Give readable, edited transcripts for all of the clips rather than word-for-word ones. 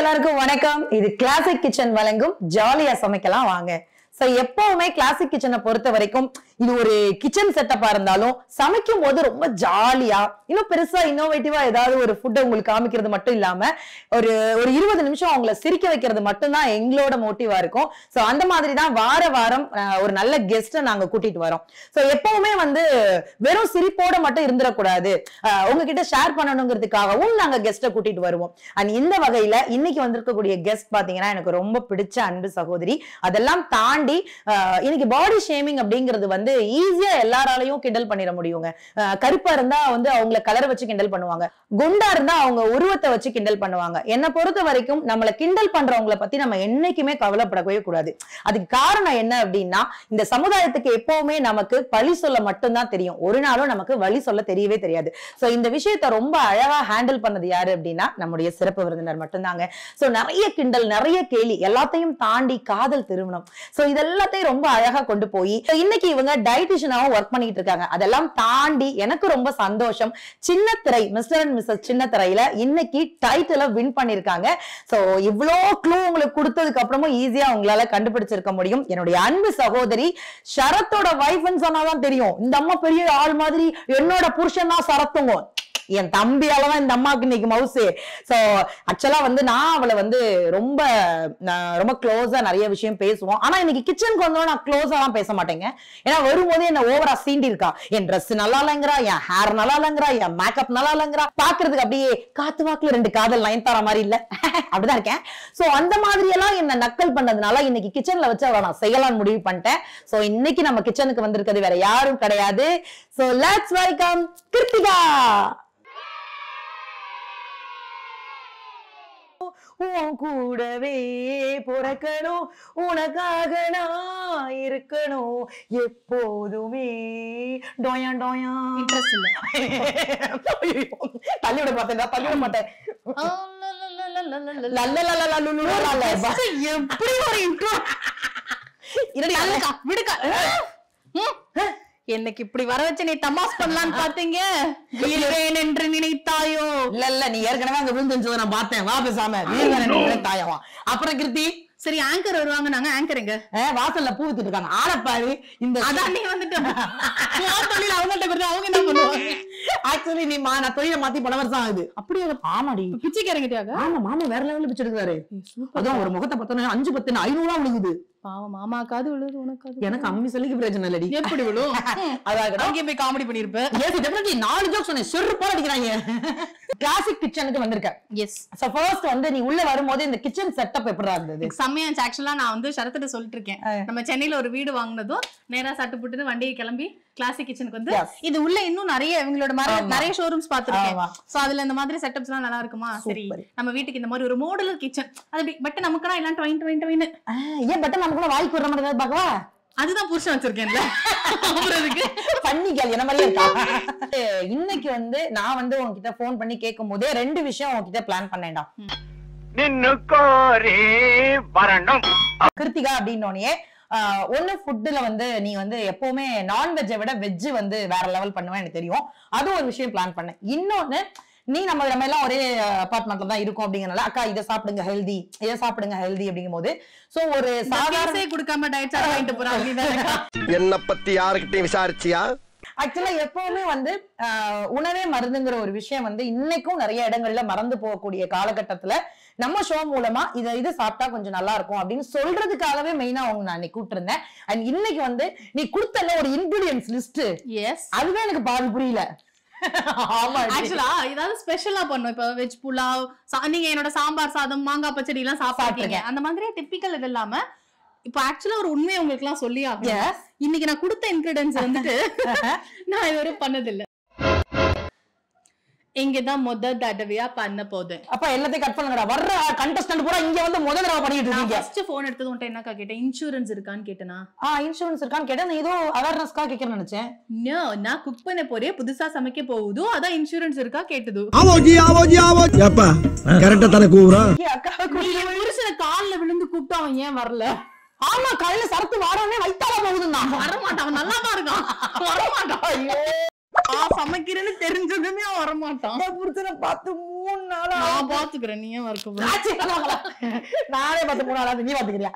எல்லாருக்கும் வணக்கம். இது கிளாசிக் கிச்சன் வழங்கும் ஜாலியா சமைக்கலாம் வாங்க. சோ எப்பவுமே கிளாசிக் கிச்சனை பொறுத்த வரைக்கும் இது ஒரு கிச்சன் செட்டப்பா இருந்தாலும் சமைக்கும் போது ரொம்ப ஜாலியா இன்னும் பெருசா இன்னோவேட்டிவா ஏதாவது ஒரு ஃபுட்டை உங்களுக்கு காமிக்கிறது மட்டும் இல்லாம ஒரு 20 நிமிஷம் அவங்கள சிரிக்க வைக்கிறது மட்டும்தான் எங்களோட மோட்டிவா இருக்கும். சோ அந்த மாதிரி தான் வாரம் ஒரு நல்ல கெஸ்ட நாங்க கூட்டிட்டு வரோம். சோ எப்பவுமே வெறும் சிரிப்போட மட்டும் இருந்துடக்கூடாது, உங்ககிட்ட ஷேர் பண்ணணுங்கிறதுக்காகவும் நாங்க கெஸ்ட கூட்டிட்டு வருவோம். அண்ட் இந்த வகையில இன்னைக்கு வந்திருக்கக்கூடிய கெஸ்ட் பாத்தீங்கன்னா எனக்கு ரொம்ப பிடிச்ச அன்பு சகோதரி. அதெல்லாம் தாண்டி இன்னைக்கு பாடி ஷேமிங் அப்படிங்கிறது ஈஸியா எல்லாராலையும் கிண்டல் பண்ணிட முடியுங்க. கருப்பா இருந்தா அவங்கள கலரை வச்சு கிண்டல் பண்ணுவாங்க, குண்டா இருந்தா அவங்க உருவத்தை வச்சு கிண்டல் பண்ணுவாங்க. என்னை பொறுத்த வரைக்கும் நம்மள கிண்டல் பண்றவங்களை பத்தி நம்ம என்னைக்குமே கவலைப்படவே கூடாது. அதுக்கு காரணம் என்ன அப்படின்னா, இந்த சமுதாயத்துக்கு எப்பவுமே நமக்கு பழி சொல்ல மட்டும்தான் தெரியும், ஒரு நாளும் நமக்கு வழி சொல்ல தெரியவே தெரியாது. சோ இந்த விஷயத்த ரொம்ப அழகா ஹேண்டில் பண்ணது யாரு அப்படின்னா நம்முடைய சிறப்பு விருந்தினர் மட்டும்தாங்க. சோ நிறைய கிண்டல், நிறைய கேலி, எல்லாத்தையும் தாண்டி காதல் திருமணம், சோ இதெல்லாத்தையும் ரொம்ப அழகா கொண்டு போய் இன்னைக்கு இவங்க டயட்டிஷியனாவும் ஒர்க் பண்ணிட்டு இருக்காங்க. அதெல்லாம் தாண்டி எனக்கு ரொம்ப சந்தோஷம், சின்ன திரை மிஸ்டர் அண்ட் மிஸ்ஸஸ் சின்ன திரையில இன்னைக்கு டைட்டில வின் பண்ணிருக்காங்க. சோ இவ்ளோ க்ளூ உங்களுக்கு கொடுத்ததுக்கு அப்புறமும் ஈஸியா உங்களால கண்டுபிடிச்சிருக்க முடியும். என்னுடைய அன்பு சகோதரி ஷரத்தோட வைஃப்னு சொன்னாதான் தெரியும், இந்த அம்மா பெரிய ஆள் மாதிரி, என்னோட புருஷன் தான் சரத்துங்க, என் தம்பியாலதான் இந்த அம்மாவுக்கு இன்னைக்கு மவுசு. சோ ஆக்சுவலா நான் அவளை ரொம்ப ரொம்ப க்ளோஸா நிறைய விஷயம் பேசுவோம். ஆனா இன்னைக்கு கிச்சனுக்கு வந்தோம் நான் க்ளோஸா தான் பேச மாட்டேங்க. ஏன்னா வரும்போதே என்ன ஓவரா சீண்டி இருக்கா, என் ட்ரெஸ் நல்லா இல்லைங்கிறா, என் ஹேர் நல்லா இல்லைங்கிறா, என் மேக்கப் நல்லா இல்லைங்கிறா, பாக்குறதுக்கு அப்படியே காத்து வாக்குல 2 காதல் நயன்தாரா மாதிரி இல்ல அப்படிதான் இருக்கேன். சோ அந்த மாதிரி எல்லாம் என்ன நக்கல் பண்ணதுனால இன்னைக்கு கிச்சன்ல வச்சு அவளை நான் செய்யலாம்னு முடிவு பண்ணிட்டேன். சோ இன்னைக்கு நம்ம கிச்சனுக்கு வந்திருக்கிறது வேற யாரும் கிடையாது. So let's welcome Krithika. உன் கூடவே பிறக்கணும், உனக்காக நான் இருக்கணும் எப்போதுமே. டோயா டோயா இன்ட்ரெஸ்ட் இல்ல, தள்ளிவிட மாட்டேன் தள்ளிவிட மாட்டேன். எப்படி ஒரு இன்ட்ரோ என்னைக்கு இப்படி வர வச்சு நீ தமாஸ் பண்ணலான்னு பாத்தீங்க, வீழ்வேன் என்று நினைத்தாயோ? இல்ல நீ ஏற்கனவே அங்க விழுந்து நான் பார்த்தேன், வா பேசாம வீழ்வேன் என்று நினைத்தாயவா. அப்புறம் கிருத்தி சரி ஆங்கர் வருவாங்க, நாங்க ஆங்கர் எங்க வாசல்ல பூ வித்துட்டு இருக்காங்க, ஆளப்பாரு இந்த அதான் நீ வந்துட்டு அவங்கள்ட்ட கொடுத்து அவங்க என்ன பண்ணுவாங்க. ஆக்சுவலி நீ நான் தொழில மாத்தி பல வருஷம் ஆகுது. அப்படியே ஆமாடி பிச்சைக்காரங்கிட்டாங்க. ஆமா மாமா வேற லெவல்ல பிச்சை எடுக்கிறாரு. அதான் ஒரு முகத்தை பார்த்தோன்னா 5-10 500 விழுகுது. பாவம் மாமாக்காது விழுது, உனக்கு எனக்கு அம்மி சொல்லிக்கு பிரச்சனை இல்லடி. எப்படி விழும்? அதாவது அங்கே போய் காமெடி பண்ணிருப்ப. எஸ் டெஃபினெட்லி 4 ஜோக்ஸ் சொன்னேன், செருப்பா அடிக்கிறாங்க. கிளாசிக் கிச்சனுக்கு வந்திருக்க. எஸ் சோ ஃபர்ஸ்ட் நீ உள்ள வரும்போது இந்த கிச்சன் செட்டப் எப்படிடா இருந்தது? செம்மையா இருந்துச்சு. ஆக்சுவலா நான் ஷரத்திட்ட சொல்லிட்டு இருக்கேன், நம்ம சென்னையில ஒரு வீடு வாங்கினதும் நேரா சட்டு புட்டுன்னு வண்டியை கிளம்பி கிளாசிக் கிச்சனுக்கு இது உள்ள இன்னும் நிறைய இவங்களோட நிறைய ஷோரூம்ஸ் பாத்துருக்கேன். சோ அதுல இந்த மாதிரி செட்டப்ஸ் எல்லாம் நல்லா இருக்குமா, சரி நம்ம வீட்டுக்கு இந்த மாதிரி ஒரு மாடுலர் கிச்சன், அது பட் நமக்குனா எல்லாம் டொயின் ஏன் பட் நமக்கு கூட வாய்க்கு வர மாதிரி பாக்கவா, அதுதான் புருஷன் வச்சிருக்கேன்ல பண்ணிக்கல் என்ன மாதிரியே இருக்கா. இன்னைக்கு நான் உங்ககிட்ட போன் பண்ணி கேட்கும் போதே 2 விஷயம் உங்ககிட்ட பிளான் பண்ணேன்டா. கிருத்திகா அப்படின்னோடனே ஒண்ணு ஃபுட்ல நீ எப்பவுமே நான்வெஜ்ஜை விட வெஜ் வேற லெவல் பண்ணுவேன் எனக்கு தெரியும், அது ஒரு விஷயம் பிளான் பண்ணேன். இன்னொன்னு நீ நம்ம எல்லாம் ஒரே அபார்ட்மெண்ட்ல தான் இருக்கும் அப்படிங்கறனால அக்கா இதை சாப்பிடுங்க ஹெல்தி, இதை சாப்பிடுங்க ஹெல்தி அப்படிங்கும் போது சோ ஒரு சாதாரண கொடுக்காம டயட் சார்ட் வாங்கிட்டு போறாங்க. என்ன பத்தி யாருக்கிட்டையும் விசாரிச்சியா? ஆக்சுவலா எப்பவுமே உணவே மருந்துங்கிற ஒரு விஷயம் இன்னைக்கும் நிறைய இடங்கள்ல மறந்து போகக்கூடிய காலகட்டத்துல நம்ம ஷோ மூலமா இது சாப்பிட்டா கொஞ்சம் நல்லா இருக்கும் அப்படின்னு சொல்றதுக்காகவே மெயினா நான் இன்னைக்கு கூப்பிட்டு அண்ட் இன்னைக்கு நீ கொடுத்தல ஒரு இன்கிரிடியன்ஸ் லிஸ்ட், அதுவே எனக்கு பாதி புரியல. ஆக்சுவலா ஏதாவது ஸ்பெஷலா பண்ணும், இப்ப வெஜ் புலாவ், நீங்க என்னோட சாம்பார் சாதம் மாங்காய் பச்சடி எல்லாம் சாப்பிட்டுருக்கீங்க, அந்த மாதிரி டிப்பிக்கல் இது இல்லாம இப்ப ஆக்சுவலா ஒரு உண்மையை உங்களுக்கு எல்லாம் சொல்லி ஆகும். இன்னைக்கு நான் கொடுத்த இன்கிரிடியன்ஸ் நான் இதுவரை பண்ணதில்லை, இங்கதான் முதல் தடவையா பண்ண போகுது. அப்ப எல்லாத்தையும் கட் பண்ணுங்கடா, வர்ற கண்டஸ்டன்ட் பூரா இங்க முதல் தடவை பண்ணிட்டு இருக்கீங்க. ஃபர்ஸ்ட் போன் எடுத்தது உன்ட்ட என்னக்கா கேட்டேன், இன்சூரன்ஸ் இருக்கான்னு கேட்டேனா? இன்சூரன்ஸ் இருக்கான்னு கேட்டேன், ஏதோ அவேர்னஸ்க்கா கேட்கறேன்னு நினைச்சேன். நோ, நான் குக் பண்ண போறேன், புதுசா சமைக்க போகுது, அதான் இன்சூரன்ஸ் இருக்கா கேட்டது. ஏப்பா கரெக்ட்டா தான கூவுறா? புருஷனை கால்ல விழுந்து கூப்பிட்டு அவன் ஏன் வரல? ஆமா காலையில சரத்து வாரனே வைத்தால போகுதுன்னா வரமாட்டான், அவன் நல்லா தான் இருக்கான், வரமாட்டான். ஐயோ நான் சமைக்கிறேன்னு தெரிஞ்சதுமே அவன் வரமாட்டான். புருஷனை பார்த்து 3 நாளா நான் பாத்துக்கிறேன், நீ ஏன் வரக்க? நானே பார்த்து 3 நாளா நீ பாத்துக்கிறியா?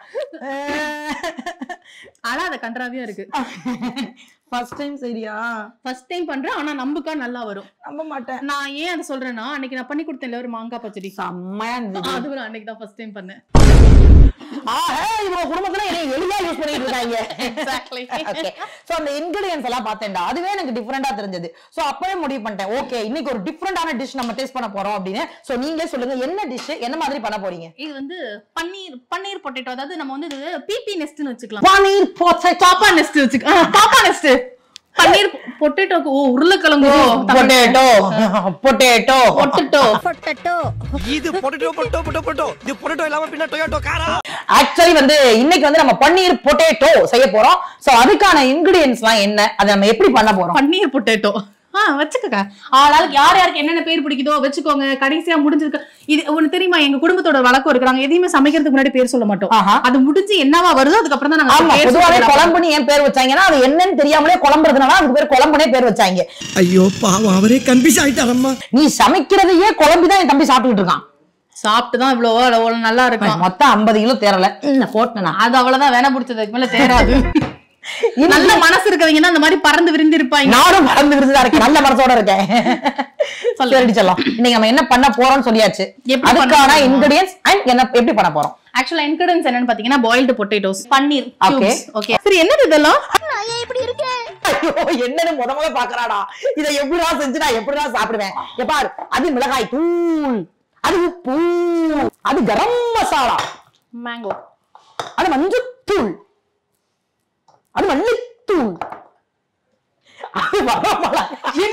ஆனா அது கன்றாவியா இருக்கு. ஃபர்ஸ்ட் டைம் சரியா? ஃபர்ஸ்ட் டைம் பண்றேன், ஆனா நம்புக்கா நல்லா வரும். நம்ப மாட்டேன். நான் ஏன் அதை சொல்றேன்னா, அன்னைக்கு நான் பண்ணி கொடுத்தேன்ல ஒரு மாங்காய் பச்சடி, செம்மையா இருந்துச்சு. அது ஒரு அன்னைக்கு தான் ஃபர்ஸ்ட் டைம் பண்ணேன். இவங்க குடும்பத்துல என்னை எளிதா யூஸ் பண்ணிட்டு இருக்காங்க. எக்ஸாக்ட்லி. ஓகே, சோ அந்த இன்கிரிடியன்ஸ் எல்லாம் பார்த்தேன்டா, அதுவே எனக்கு டிஃபரெண்டா தெரிஞ்சது. சோ அப்பவே முடிவு பண்ணிட்டேன், ஓகே இன்னைக்கு ஒரு டிஃபரெண்டான டிஷ் நம்ம டேஸ்ட் பண்ண போறோம் அப்படின்னு. சோ நீங்களே சொல்லுங்க என்ன டிஷ், என்ன மாதிரி பண்ண போறீங்க? இது வந்து பன்னீர் பொட்டேட்டோ. அதாவது நம்ம வந்து இது பிபி நெஸ்ட்னு வச்சுக்கலாம். பன்னீர் பொட்டேட்டோ, பாப்பா நெஸ்ட் வச்சுக்கலாம். பாப்பா நெஸ்ட் பன்னீர் பொட்டேட்டோக்கு. ஓ, உருளைக்கிழங்கு பொட்டேட்டோ பொட்டேட்டோ பொட்டேட்டோ பொட்டேட்டோ. இது பொட்டேட்டோ இது பொட்டேட்டோ இல்லாம பின்ன டொயோட்டோ காரா. ஆக்சுவலி வந்து இன்னைக்கு வந்து நம்ம பன்னீர் பொட்டேட்டோ செய்ய போறோம். சோ அதுக்கான இன்கிரிடியன்ஸ்லாம் என்ன, அதை நம்ம எப்படி பண்ண போறோம்? பன்னீர் பொட்டேட்டோ வச்சுக்கோங்க. ஆளாளுக்கு யார் யாருக்கு என்னென்ன பேர் பிடிக்குதோ வச்சுக்கோங்க. கடைசியா முடிஞ்சிருக்கு. இது உனக்கு தெரியுமா, எங்க குடும்பத்தோட வழக்கம் இருக்கிறாங்க, எதையுமே சமைக்கிறதுக்கு முன்னாடி பேர் சொல்ல மாட்டோம். அது முடிஞ்சு என்னவா வருதோ அதுக்கப்புறம் தான் நாங்க பொதுவாவே குழம்புன்னு ஏன் பேர் வச்சாங்கன்னா, அது என்னன்னு தெரியாமலே குழம்புறதுனால அதுக்கு பேர் குழம்புனே பேர் வச்சாங்க. ஐயோ பாவம், அவரே கன்ஃபியூஸ் ஆயிட்டாரம்மா. நீ சமைக்கிறதையே குழம்பிதான் என் தம்பி சாப்பிட்டுட்டு இருக்கான். சாப்பிட்டுதான் இவ்வளவு நல்லா இருக்கும். மொத்தம் 50 கிலோ தேரல போட்டேனா, அது அவ்வளவுதான் வேணா பிடிச்சதுக்கு மேல தேராது. நல்ல மனசு இருக்கவங்கன்னா அந்த மாதிரி பறந்து விரிந்து இருப்பாங்க. நானும் பறந்து விரிந்துதான் இருக்கேன், நல்ல மனசோட இருக்கேன். சொல்லி சொல்லலாம். இன்னைக்கு நம்ம என்ன பண்ண போறோம்னு சொல்லியாச்சு. அதுக்கான இன்கிரிடியன்ஸ் அண்ட் என்ன எப்படி பண்ண போறோம்? ஆக்சுவலா இன்கிரிடியன்ஸ் என்னன்னு பாத்தீங்கன்னா, பாயில்டு பொட்டேட்டோஸ், பன்னீர். ஓகே சரி, என்னது இதெல்லாம்? இப்படி இருக்கே. ஐயோ, என்னன்னு முத பாக்குறாடா. இதை எப்படிடா செஞ்சு நான் எப்படிடா சாப்பிடுவேன்? எப்பா, அது மிளகாய் தூள், அது உப்பு, அது கரம் மசாலா, மேங்கோ, அது மஞ்சத்தூள், அது மல்லித்தூள், அது வரமிளகாய்.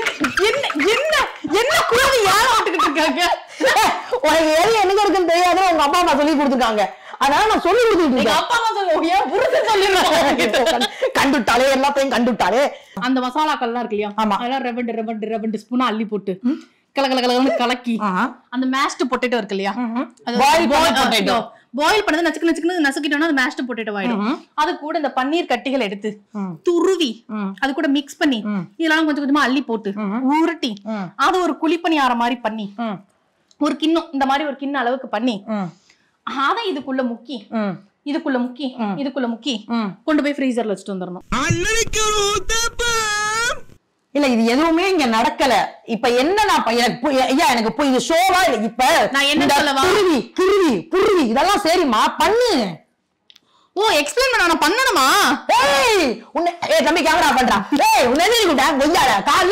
என்ன குழந்தை யாரும் ஆட்டுக்கிட்டு இருக்காங்க? உனக்கு ஏரியா என்னங்க இருக்குன்னு தெரியாது, உங்க அப்பா அம்மா சொல்லி கொடுத்துருக்காங்க. அதனால நான் சொல்லி கொடுத்துட்டு இருக்கேன். அப்பா அம்மா கண்டுட்டாலே, எல்லாத்தையும் கண்டுட்டாலே. அந்த மசாலாக்கள்லாம் இருக்கு இல்லையா, அதெல்லாம் ரெவண்டு ஸ்பூனா அள்ளி போட்டு கலக்கி அந்த மேஷ்டு பொட்டேட்டோ இருக்கு இல்லையா, பாயில் பண்ணது நசுக்கு நசுக்கிட்டோம்னா அது மேஷ்டு பொட்டேட்டோ ஆயிடும். அது கூட இந்த பன்னீர் கட்டிகள் எடுத்து துருவி அது கூட மிக்ஸ் பண்ணி இதெல்லாம் கொஞ்சம் கொஞ்சமா அள்ளி போட்டு உருட்டி அது ஒரு குழிப்பணியார மாதிரி பண்ணி ஒரு கிண்ணம், இந்த மாதிரி ஒரு கிண்ண அளவுக்கு பண்ணி அதை இதுக்குள்ள முக்கி கொண்டு போய் ஃப்ரீசர்ல வச்சுட்டு வந்துடணும். இல்ல, இது எதுவுமே இங்க நடக்கல. இப்ப என்ன எனக்கு இது ஷோவா இல்ல. இப்ப நான் என்ன சொல்லவா, புருவி இதெல்லாம் சரிமா பண்ணு. ஓ, எக்ஸ்பிளைன் பண்ண நான் பண்ணணுமா? ஏய் உன்னை தம்பி கேமரா பண்றான். ஏய் உன்னை எதுக்குடா கொய்யால கால்ல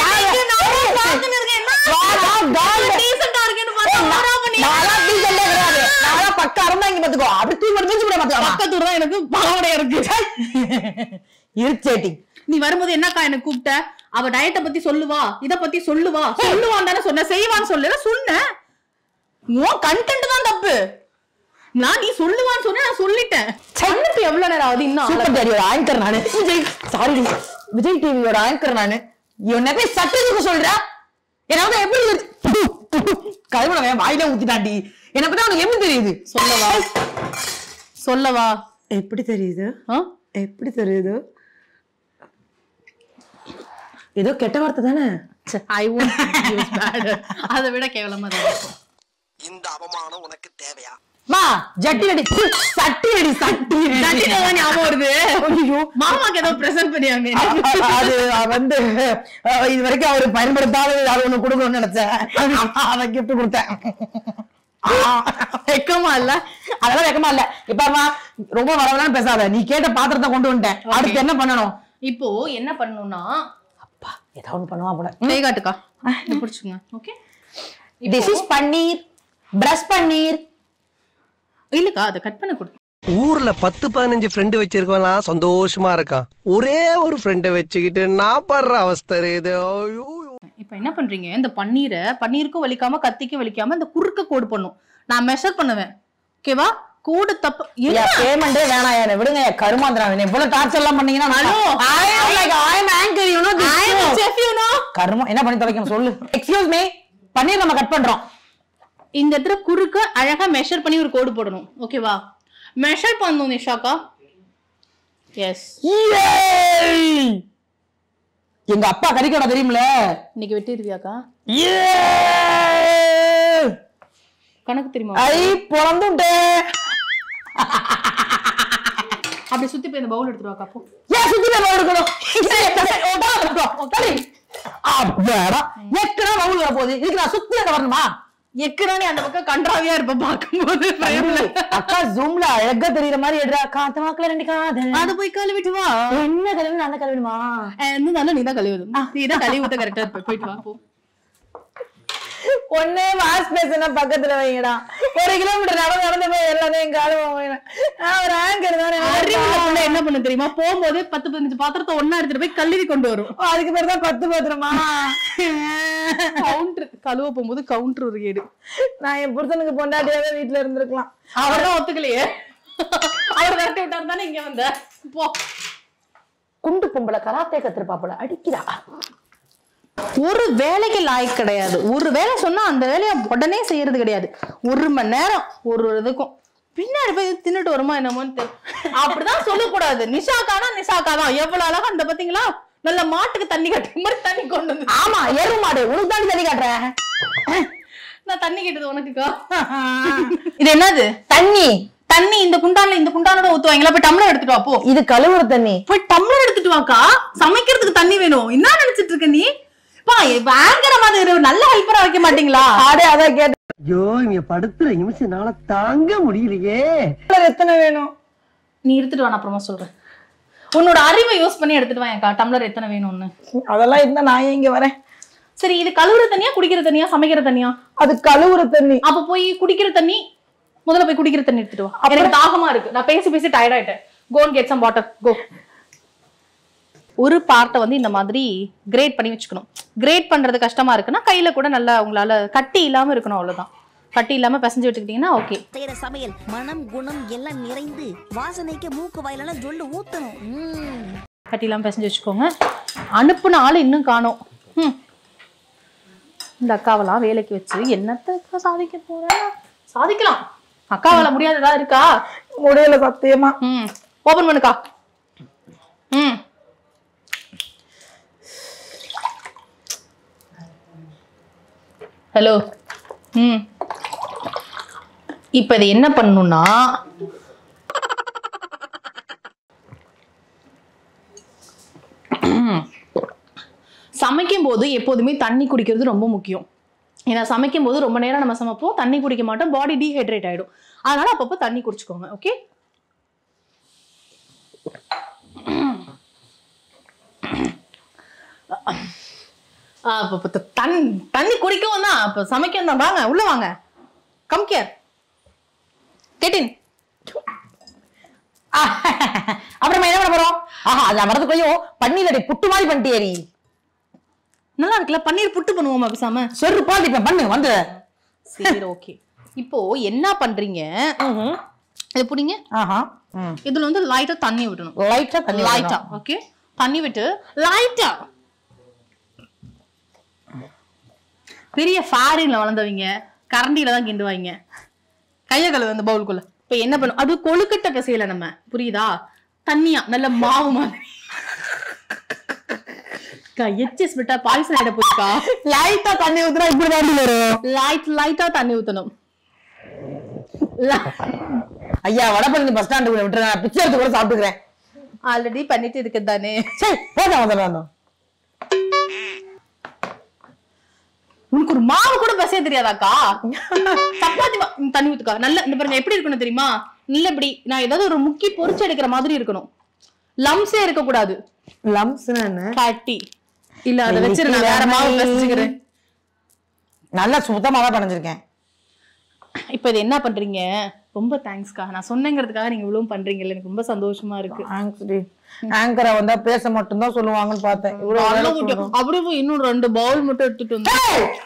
பக்க அரந்தாங்க பாத்துக்கோ. அப்படி தூக்கி முடிஞ்சு கூட பாத்துக்கோ. பக்கத்தூர் தான் எனக்கு பாவடையா இருக்கு. இருச்சேட்டி, நீ வரும்போது என்னக்கா எனக்கு கூப்பிட்ட? அவ டயட்டை பத்தி சொல்லுவா, இத பத்தி சொல்லுவான் தானே சொன்ன, செய்வான்னு சொல்லல சொன்ன. உன் கண்டென்ட் தான் தப்பு. நான் நீ சொல்லுவான்னு சொன்ன, நான் சொல்லிட்டேன். சொன்னது எவ்வளவு நேரம் ஆகுது? இன்னும் சூப்பர் டிவியோட ஆங்கர் நானு. விஜய் டிவியோட ஆங்கர் நானு. என்ன போய் சட்டத்துக்கு சொல்ற? என்ன எப்படி கருவன வாயில ஊத்திட்டாண்டி. என்ன பத்தி அவனுக்கு எப்படி தெரியுது? சொல்லவா எப்படி தெரியுது? எப்படி தெரியுது? ஏதோ கெட்ட வார்த்தை தானே. அதை விட கேவலமா தான் இருக்கும். இந்த அவமானம் உனக்கு தேவையா? ஞாபகம் வருது. மாமாக்கு ஏதோ பிரசன்ட் பண்ணியாங்க. அது வந்து இது வரைக்கும் அவரு பயன்படுத்தாத அது ஒண்ணு கொடுக்கணும்னு நினைச்சேன். அதை கிஃப்ட் கொடுத்தேன். வெக்கமா இல்ல? அதெல்லாம் வெக்கமா இல்ல. இப்ப ரொம்ப வரவெல்லாம் பேசாத. நீ கேட்ட பாத்திரத்தை கொண்டு வந்துட்டேன். அடுத்து என்ன பண்ணணும்? இப்போ என்ன பண்ணணும்னா, அப்பா ஏதாவது ஒண்ணு பண்ணுவா போல. கைகாட்டுக்கா பிடிச்சுங்க. Okay, this is paneer, fresh paneer. இல்லக்கா, அதை கட் பண்ண கொடு. ஊர்ல 10-15 ஃப்ரெண்டு வச்சிருக்கவன் சந்தோஷமா இருக்கான். ஒரே ஒரு ஃப்ரெண்டை வச்சுக்கிட்டு நான் படுற அவஸ்தை இது. இப்ப என்ன பண்றீங்க, இந்த பன்னீருக்கும் வலிக்காம கத்திக்கும் வலிக்காம இந்த குறுக்க கோடு பண்ணும். நான் மெஷர் பண்ணுவேன். ஓகேவா? கோடு தப்பு. பேமெண்டே வேணாம், என்ன விடுங்க. கருமாந்திரா இவ்வளவு டார்ச்சர் எல்லாம் பண்ணீங்கன்னா கருமா என்ன பண்ணி தொலைக்கணும் சொல்லு. எக்ஸ்கியூஸ் மீ, பன்னீர் நம்ம கட் பண்றோம். இந்த இடத்துல குறுக்க அழகா மெஷர் பண்ணி ஒரு கோடு போடணும். ஓகேவா? மெஷர் பண்ணணும் நிஷாக்கா. எஸ், எங்க அப்பா கறிக்கடை தெரியுமில, இன்னைக்கு வெட்டிடுவியாக்கா? கணக்கு தெரியுமா? ஐ பொறந்துட்டே. அப்படி சுத்தி போய் இந்த பவுல் எடுத்துருவாக்கா. அப்போ ஏன் சுத்தி போய் பவுல் எடுக்கணும்? அப்படா எக்கடா பவுல் வர போகுது, இதுக்கு நான் சுத்தி வரணுமா? எக்கடானே அந்த பக்கம் கன்றாவியா இருப்ப பாக்கும்போது. அக்கா ஜூம்ல அழகா தெரியுற மாதிரி எடுறா. காத்து வாக்குல 2 காது. அத போய் கழுவிட்டு வா. என்ன கழுவி? நான் கழுவிடுமா? என்ன நீதான் கழுவுது. நீதான் கழுவி ஊத்த கரெக்டா இருப்ப. போயிட்டு வா போ. ஒன்னே வாஷ் பேசனா பக்கத்துல வைங்கடா. 1 கிலோமீட்டர் நடந்து போய் எல்லாத்தையும் கழுவ. ஒரு ஆங்கர் தானே. அறிவுள்ள என்ன பண்ண தெரியுமா? போகும்போது 10-15 பாத்திரத்தை ஒன்னா எடுத்துட்டு போய் கழுவி கொண்டு வரும். அதுக்கு பேர் தான் 10 பாத்திரமா? கவுண்டர் கழுவ போகும்போது கவுண்டர் ஒரு ஏடு. நான் என் புருஷனுக்கு பொண்டாட்டியாவே வீட்டுல இருந்திருக்கலாம். அவர்தான் ஒத்துக்கலையே. அவர் விரட்டி விட்டாரு தானே இங்க வந்த. போ. குண்டு பொம்பளை கராத்தே கத்துருப்பாப்புல அடிக்கிறா. ஒரு வேலைக்கு லாய்க்கு கிடையாது. ஒரு வேலை சொன்னா அந்த வேலையை உடனே செய்யறது கிடையாது. 1 மணி நேரம் ஒரு இதுக்கும் பின்னாடி போய் தின்னுட்டு வருமா என்னமோன்னு தெரியும். அப்படிதான் சொல்லக்கூடாது. நிஷாக்கானா நிஷாக்காதான். எவ்வளவு அழகா அந்த பாத்தீங்களா, நல்ல மாட்டுக்கு தண்ணி கட்டுற மாதிரி தண்ணி கொண்டு வந்து. ஆமா எரு மாடு, உனக்கு தாண்டி தண்ணி காட்டுறேன். நான் தண்ணி கேட்டது உனக்குக்கா. இது என்னது? தண்ணி. தண்ணி இந்த குண்டானோட ஊத்துவாங்களா? போய் டம்ளர் எடுத்துட்டு வா போ. இது கழுவுற தண்ணி. போய் டம்ளர் எடுத்துட்டு வாக்கா. சமைக்கிறதுக்கு தண்ணி வேணும். என்ன நினைச்சிட்டு இருக்க நீ? பயங்கர மாதிரி நல்ல ஹெல்ப்பரா வைக்க மாட்டீங்களா? ஆடே அதான் கேட்டேன். ஐயோ இங்க படுத்துற நிமிஷம்னால தாங்க முடியலையே. எத்தனை வேணும்? நீ எடுத்துட்டு வா, நான் அப்புறமா சொல்றேன். உன்னோட அறிவை யூஸ் பண்ணி எடுத்துட்டு வாங்கக்கா. டம்ளர் எத்தனை வேணும்னு. அதெல்லாம் இருந்தா நான் இங்க வரேன். சரி, இது கழுவுற தண்ணியா, குடிக்கிற தண்ணியா, சமைக்கிற தண்ணியா? அது கழுவுற தண்ணி. அப்ப போய் குடிக்கிற தண்ணி, முதல்ல போய் குடிக்கிற தண்ணி எடுத்துட்டு வா. எனக்கு தாகமா இருக்கு. நான் பேசி டயர்ட் ஆயிட்டேன். Go and get some water. Go. ஒரு பார்ட்டை வந்து இந்த மாதிரி கிரேட் பண்ணி வச்சுக்கணும். கிரேட் பண்றது கஷ்டமா இருக்குன்னா கையில கூட நல்லா உங்களால கட்டி இல்லாம இருக்கணும். அவ்வளவுதான். கட்டி இல்லாம பிசைஞ்சு விட்டுக்கிட்டீங்கன்னா ஓகே. செய்யற சமையல் மனம் குணம் எல்லாம் நிறைந்து வாசனைக்கு மூக்கு வாயிலெல்லாம் ஜொல்லு ஊத்தணும். கட்டி இல்லாம பிசைஞ்சு வச்சுக்கோங்க. அனுப்புன ஆள் இன்னும் காணோம். இந்த அக்காவெல்லாம் வேலைக்கு வச்சு என்னத்த சாதிக்க போறேன்? சாதிக்கலாம். அக்காவால முடியாததா இருக்கா? முடியல சத்தியமா. ஓபன் பண்ணுக்கா. ஹலோ. இப்ப இது என்ன பண்ணணும்னா, சமைக்கும் போது எப்போதுமே தண்ணி குடிக்கிறது ரொம்ப முக்கியம். ஏன்னா சமைக்கும் போது ரொம்ப நேரம் நம்ம சமைப்போம், தண்ணி குடிக்க மாட்டோம், பாடி டீஹைட்ரேட் ஆயிடும். அதனால அப்பப்போ தண்ணி குடிச்சுக்கோங்க. ஓகே. தண்ணி குடிக்கவும் தான், அப்ப சமைக்கவும் தான். வாங்க உள்ள வாங்க. Come here. கேட்டின். அப்புறமா என்ன பண்ண போறோம்? அது வரதுக்குள்ளயும் பன்னீர் புட்டு மாதிரி பண்ணிட்டேரி. நல்லா இருக்குல்ல? பன்னீர் புட்டு பண்ணுவோமா பேசாம? செருப்பா இப்ப பண்ணு வந்து. சரி ஓகே. இப்போ என்ன பண்றீங்க? இது புடிங்க. இதுல வந்து லைட்டா தண்ணி விடணும். லைட்டா. ஓகே. தண்ணி விட்டு லைட்டா. பெரிய ஃபாரின்ல வளர்ந்தவங்க கரண்டில தான் கிண்டுவாங்க. கைய கழுவு அந்த பவுலுக்குள்ள. இப்ப என்ன பண்ணும்? அது கொழுக்கட்டை பிசையல நம்ம, புரியுதா? தண்ணியா நல்ல மாவு மாதிரி. எச்சஸ் விட்டா பாய்சன் ஆயிட போச்சுக்கா. லைட்டா தண்ணி ஊத்துனா இப்படி தான் வரும். லைட்டா தண்ணி ஊத்தணும். ஐயா வடபழனி பஸ் ஸ்டாண்டு விட்டுறேன், பிச்சை எடுத்து கூட சாப்பிட்டுக்கிறேன். ஆல்ரெடி பண்ணிட்டு இருக்குது தானே. உனக்கு ஒரு மாவு கூட பசைய தெரியாதாக்கா? சப்பாத்தி தண்ணி ஊத்துக்கா. நல்ல இந்த பாருங்க எப்படி இருக்கணும் தெரியுமா? இல்ல இப்படி நான் ஏதாவது ஒரு முக்கி பொரிச்சு எடுக்கிற மாதிரி இருக்கணும். லம்ஸே இருக்க கூடாது. லம்ஸ் கட்டி இல்ல அதை வச்சு நான் வேற மாவு பசைச்சுக்கிறேன். நல்லா சுத்தமா தான் பண்றேன். இப்ப இது என்ன பண்றீங்க? ரொம்ப தேங்க்ஸ்க்கா. நான் சொன்னேங்கிறதுக்காக நீங்க இவ்வளவு பண்றீங்கல்ல, எனக்கு ரொம்ப சந்தோஷமா இருக்கு. ஆங்கரா வந்தா பேச மட்டும் தான் சொல்லுவாங்கன்னு பார்த்தேன். அப்படியே இன்னும் 2 பவுல் மட்டும் எடுத்துட்டு வந்து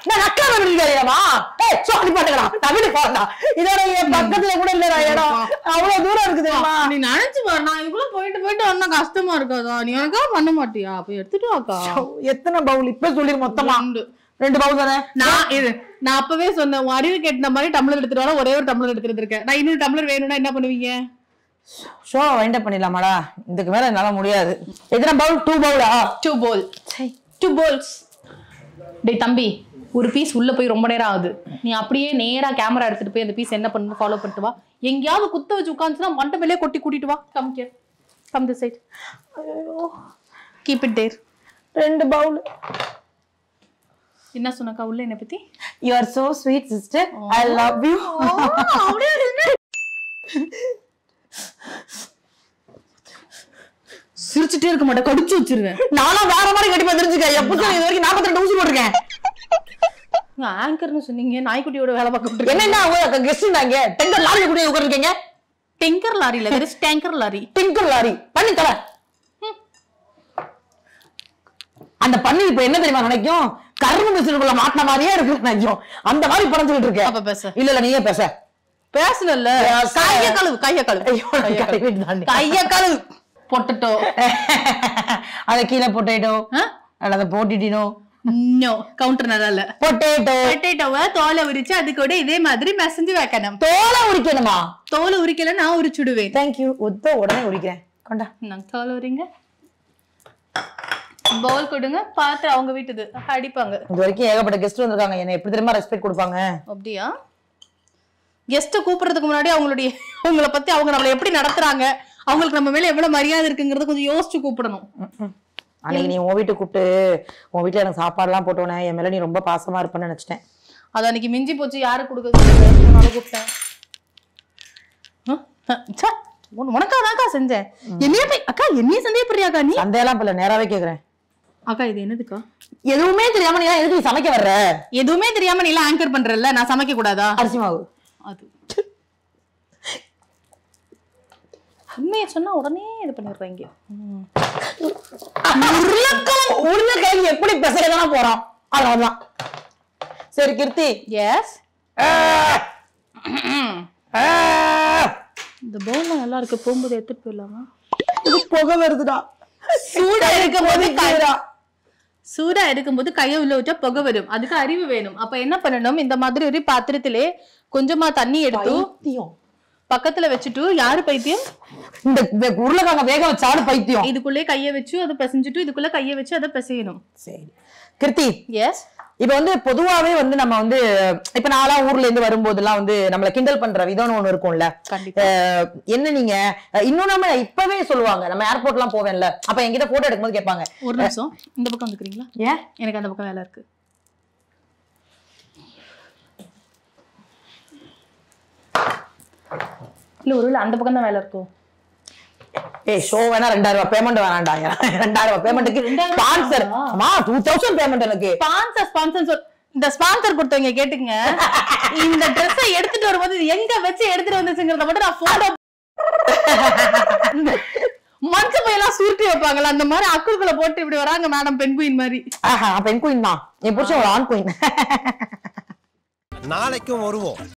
பக்கத்துல கூட இல்லடா இடம். அவ்வளவு தூரம் இருக்குது. நீ நினைச்சு பாரு, நான் இவ்வளவு போயிட்டு வந்தா கஷ்டமா இருக்காதா? நீ எனக்கா பண்ண மாட்டியா? அப்ப எடுத்துட்டு வாக்கா. எத்தனை பவுல் இப்ப சொல்லி மொத்தமா 2 பவுல் தானே. நான் அப்பவே சொன்னேன், அறிவு கேட்ட மாதிரி டம்ளர் எடுத்துட்டு ஒரே ஒரு டம்ளர் எடுத்துட்டு இருக்கேன். நான் இன்னொரு டம்ளர் வேணும்னா என்ன பண்ணுவீங்க? ஷோ வைண்ட் அப் பண்ணிடலாமாடா? இதுக்கு மேல என்னால முடியாது. எத்தனை பவுல்? 2 பவுலா? 2 bowl. 2 bowls. டேய் தம்பி, ஒரு பீஸ் உள்ள போய் ரொம்ப நேரம் ஆகுது. நீ அப்படியே நேரா கேமரா எடுத்துட்டு போய் அந்த பீஸ் என்ன பண்ணு ஃபாலோ பண்ணிட்டு வா. எங்கயாவது குத்த வச்சு உட்கார்ந்துனா மண்டை மேலே கொட்டி கூட்டிட்டு வா. Come here. Come this side. ஐயோ. Keep it there. 2 பவுல். என்ன சொன்னக்கா உள்ள என்ன பத்தி? You are so sweet sister. I love you. அப்படியே சிரிச்சிட்டே இருக்க மாட்டேன், கடிச்சு வச்சிருவேன். நானும் வேற மாதிரி கட்டி தெரிஞ்சுக்க. எப்படி இது வரைக்கும் 42 ஊசி போட்டிருக்கேன். ஆங்கர்னு சொன்னீங்க, நாய்க்குட்டியோட வேலை பார்க்க. என்னன்னா அவங்க கெஸ்ட்னாங்க டெங்கர் லாரில கூட உட்கார்ந்திருக்கீங்க. டெங்கர் லாரி இல்ல, இது டேங்கர் லாரி. டெங்கர் லாரி பண்ணி தர. அந்த பண்ணி இப்ப என்ன தெரியுமா நினைக்கும்? கரும்பு மிஷினுக்குள்ள மாட்டின மாதிரியே இருக்கு நினைக்கும். அந்த மாதிரி பறந்துட்டு இருக்கேன். அப்ப பேச. இல்ல இல்ல நீயே பேச. பேசல. கைய கழுவு, கைய கழுவு. கைய கழுவு. பொட்டேட்டோ. அத கீழே பொட்டேட்டோ. அல்லது போட்டிட்டினோ. நோ, கவுண்டர் நல்லா. பொட்டேட்டோ. பொட்டேட்டோவை தோலை உரிச்சு அது கூட இதே மாதிரி மசஞ்சு வைக்கணும். தோலை உரிக்கணுமா? தோலை உரிக்கல, நான் உரிச்சுடுவேன். Thank you. உடனே உரிக்கிறேன். கொண்டா. நான் தோலை உரிங்க. பவுல் கொடுங்க. பாத்து அவங்க வீட்டுது அடிப்பாங்க. இது வரைக்கும் ஏகப்பட்ட கெஸ்ட் வந்திருக்காங்க. என்ன எப்படி தெரியுமா ரெஸ்பெக்ட் கொடுப்பாங்க? அப்படியா? கெஸ்ட் கூப்பிடுறதுக்கு முன்னாடி அவங்கள பத்தி அவங்க நம்மள எப்படி நடத்துறாங்க, அவங்களுக்கு நம்ம மேல எவ்வளவு மரியாதை இருக்குங்கறத கொஞ்சம் யோசிச்சு கூப்பிடணும். அன்னைக்கு நீ உன் வீட்டுக்கு கூப்பிட்டு உன் வீட்டுல எனக்கு சாப்பாடு எல்லாம் போட்டோன்னே என் மேல நீ ரொம்ப பாசமா இருப்பேன்னு நினைச்சிட்டேன். அது அன்னைக்கு மிஞ்சி போச்சு. யாரு கொடுக்குறது கூப்பிட்டேன். உனக்காதாக்கா செஞ்சேன். என்னைய அக்கா என்னைய சந்தேகப்படுறியாக்கா? நீ சந்தேகம்லாம் இல்ல, நேராவே கேக்குறேன். அக்கா இது என்னதுக்கா? எதுவுமே தெரியாம நீ எதுக்கு சமைக்க வர்ற? எதுவுமே தெரியாம நீ எல்லாம் ஆங்கர் பண்றல, நான் சமைக்க கூடாதா? அரிசி மாவு. அது உண்மையை சொன்னா உடனே இது பண்ணிடுறாங்க. உருளைக்கிழங்கு எப்படி பெசறதான் போறோம். அவ்வளவுதான். சரி கீர்த்தி. எஸ். இந்த பவுல் நல்லா இருக்கு. போகும்போது எடுத்துட்டு போயிடலாமா? இது புகை வருதுடா. சூடா இருக்கும்போது கையை உள்ள வச்சா புகை வரும். அதுக்கு அறிவு வேணும். அப்ப என்ன பண்ணணும்? இந்த மாதிரி ஒரு பாத்திரத்திலே கொஞ்சமா தண்ணி எடுத்து பக்கத்துல வச்சுட்டு. யாரு பைத்தியம்? இந்த உருளைக்கிழங்க வேக வச்சாடு பைத்தியம். இதுக்குள்ளே கையை வச்சு அதை பிசைஞ்சிட்டு இதுக்குள்ள கையை வச்சு அதை பிசையணும். சரி கிருத்தி. எஸ். இப்ப வந்து பொதுவாவே வந்து நம்ம வந்து இப்ப நான்லாம் ஊர்ல இருந்து வரும்போதெல்லாம் வந்து நம்மள கிண்டல் பண்ற விதம்னு ஒண்ணு இருக்கும்ல. என்ன நீங்க இன்னும் நம்ம இப்பவே சொல்லுவாங்க. நம்ம ஏர்போர்ட் எல்லாம் போவேன்ல, அப்ப என்கிட்ட போட்டோ எடுக்கும்போது கேட்பாங்க, ஒரு நிமிஷம் இந்த பக்கம் வந்துக்கிறீங்களா? ஏன்? எனக்கு அந்த பக்கம் வேலை இருக்கு. இல்ல ஒருவேளை அந்த பக்கம் தான் வேலை இருக்கும். ஷோ வேணா 2000 ரூபாய் பேமெண்ட் வேணாண்டா. 2000 ரூபாய் பேமெண்ட்க்கு ஸ்பான்சர். அம்மா 2000 பேமெண்ட் எனக்கு. ஸ்பான்சர் இந்த ஸ்பான்சர் கொடுத்தவங்க கேட்டுங்க. இந்த Dress எடுத்துட்டு வரும்போது எங்க வச்சு எடுத்துட்டு வந்துச்சுங்கறத மட்டும் நான் போட்டோ மஞ்ச பையெல்லாம் சுருட்டி வைப்பாங்கல்ல, அந்த மாதிரி அக்குக்குள்ள போட்டு இப்படி வராங்க மேடம். பெண் குயின் மாதிரி. பெண் குயின் தான். என் புருஷன் ஒரு ஆண் குயின். நாளைக்கும் வருவோம்.